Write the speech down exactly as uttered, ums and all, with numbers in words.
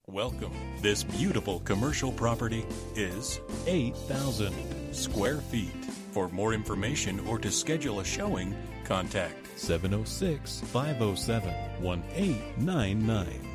Welcome. This beautiful commercial property is eight thousand square feet. For more information or to schedule a showing, contact seven oh six, five oh seven, one eight nine nine.